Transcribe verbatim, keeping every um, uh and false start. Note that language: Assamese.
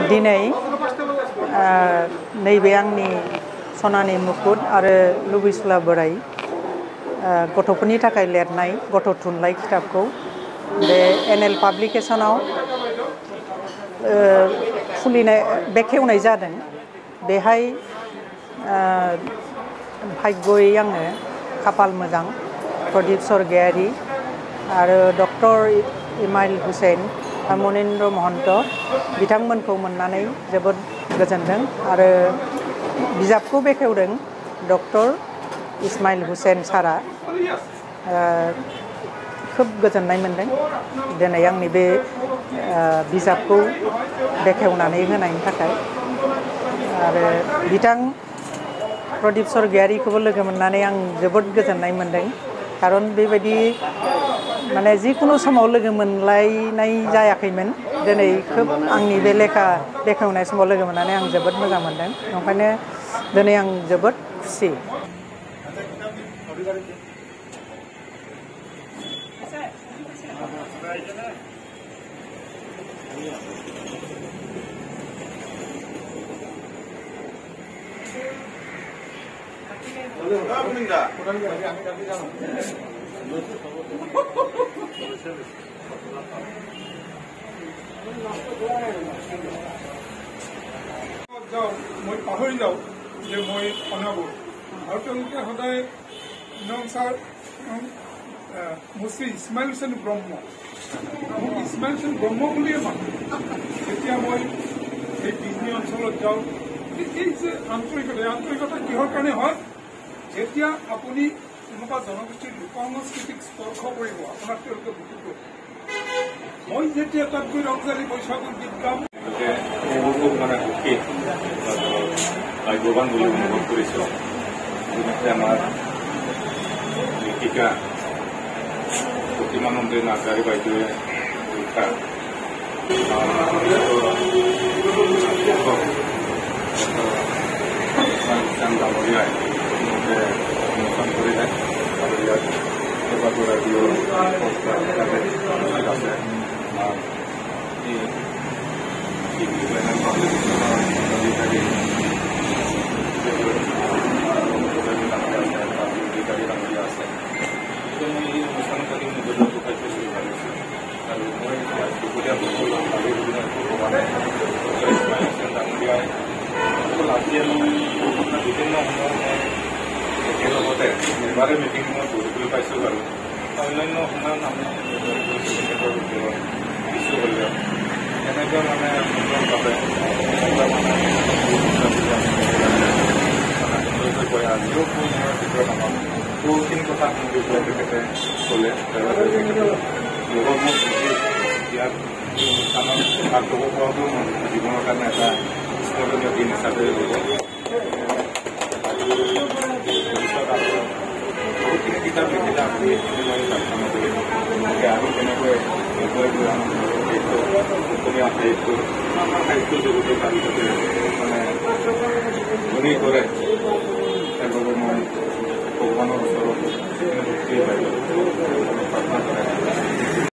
दिनै नैबे आंनि सनानि मुकुट आरो लुबैसुला बोराय गथ'फोरनि थाखाय लिरनाय गथ' थुनलाइ खिताबखौ बे एनएल पाब्लिकेशनाव खुलिनाय बेखेवनाय जादों। बेहाय भाग्ययै आङो खाफाल मोजां प्रदीप स्वर्गियारी आरो डक्टर इमाइल हुसैन मनिन्द्र महन्त बिथांमोनखौ मोननानै जोबोद गोजोनदों आरो बिजाबखौ बेखेवदों डक्टर इस्माइल हुसैन सारा खोब गोजोननाय मोनदों दिनै आंनि बे बिजाबखौ बेखेवनानै होनायनि थाखाय आरो बिथां प्रदीप स्वर्गियारीखौबो लोगो मोननानै आं जोबोद गोजोननाय मोनदों खारन बेबायदि माने जिखुनु समाव लोगो मोनलायनाय जायाखैमोन दिनै खोब आंनि बे लेखा बेखेवनाय समाव लोगो मोननानै आं जोबोद मोजां मोनदों ओंखायनो दिनै आं जोबोद खुसि। যাওঁ মই পাহৰি যাওঁ যে মই অনাব আৰু তেওঁলোকে সদায় নং ছাৰ মুছ্ৰী ইছমাইল হুছেইন ব্ৰহ্ম মোক ইছমাইল হুছেইন ব্ৰহ্ম বুলিয়ে মাতো যেতিয়া মই এই বিজনী অঞ্চলত যাওঁ এই যে আন্তৰিকতা আন্তৰিকতা কিহৰ কাৰণে হয় যেতিয়া আপুনি কোনোবা জনগোষ্ঠীৰ লোক সংস্কৃতিক স্পৰ্শ কৰিব আপোনাক তেওঁলোকে বুজি কৰিব। মই যেতিয়া তাত গৈ ৰংজালী বৈশাখৰ গীত গাম খুব মানে সুখী ভাগ্যৱান বুলি অনুভৱ কৰিছোঁ। যেনেকৈ আমাৰ লেখিকা প্ৰতিমানন্দী নাৰ্জাৰী বাইদেৱে লিখা ডাঙৰীয়াই উন্মোচন কৰিলে আৰু ইয়াত কেইবাগৰাকীও আছে বিভিন্ন সময়ত একেলগতে এবাৰে মিটিং মই পঢ়িবলৈ পাইছোঁ বাৰু অন্যান্য সময়ত আমি তেখেতৰ কিছু হ'লেও এনেকৈ মানে সুন্দৰভাৱে সুন্দৰকৈ কয় আজিও সময়ৰ ভিতৰত আমাক বহুখিনি কথা শুনিব তেখেতে ক'লে লগৰ মোৰ ইয়াত অনুষ্ঠানত ভাগ ল'ব পৰাটো জীৱনৰ কাৰণে এটা স্মৰণীয় দিন হিচাপে ল'ব। বহুতখিনি কিতাপ লিখিলে আপুনি মই প্ৰাৰ্থনা কৰিম আৰু কেনেকৈ গৈ গৈ আমাৰ সাহিত্য অসমীয়া সাহিত্য সাহিত্য জগতৰ তাৰপিছতে মানে ধনী কৰে সেইবাবে মই ভগৱানৰ ওচৰত প্ৰাৰ্থনা কৰে।